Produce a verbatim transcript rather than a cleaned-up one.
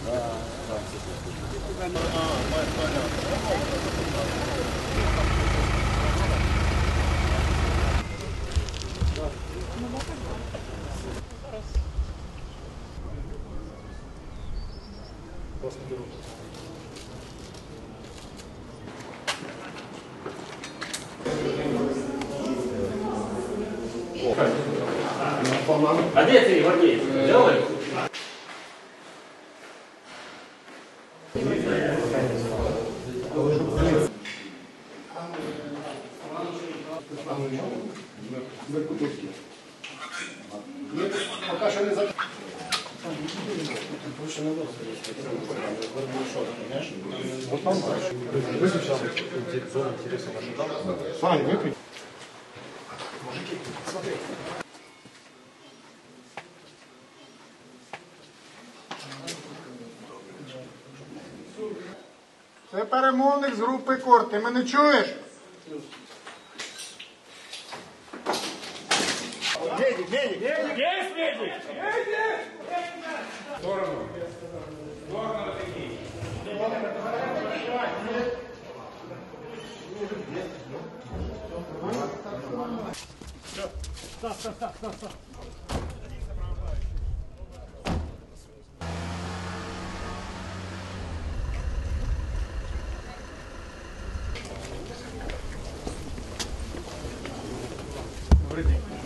А де цей гвардієць? Делай? Пока що не за... Вот там дальше. Выключал зону интереса ваша. Сань, выключи. Мужики, смотри. Це перемовник з групи Корт. Ти мене чуєш? Медик, медик! Есть медик! В сторону. В сторону такие. Все. Став, став, став, став, став. Добрый день.